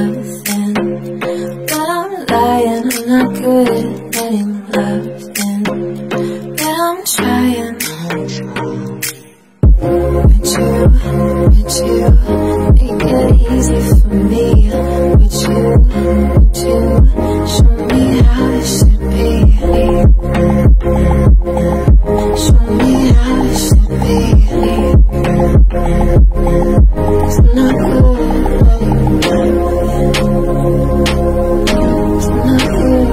nothing. But I'm lying, I'm not good at letting love in. But I'm trying. Would you make it easy for me? Would you show me how it should be? Show me how it should be. It's not good. It's not good.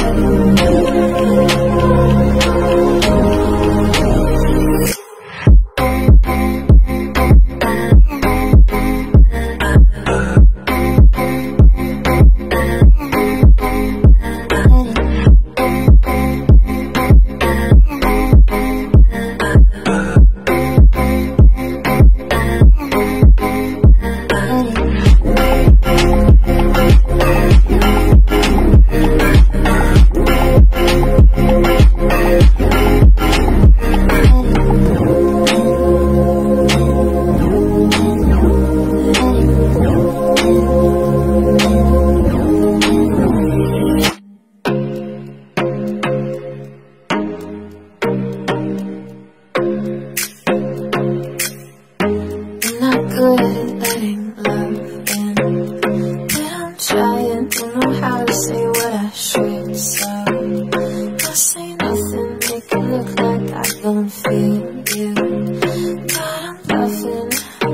Good at letting love in, but I'm trying. Don't know how to say what I should, so I'll say nothing, make it look like I don't feel you, but I'm bluffing.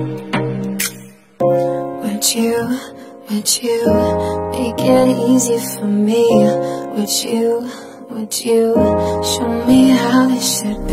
Would you make it easy for me? Would you show me how it should be?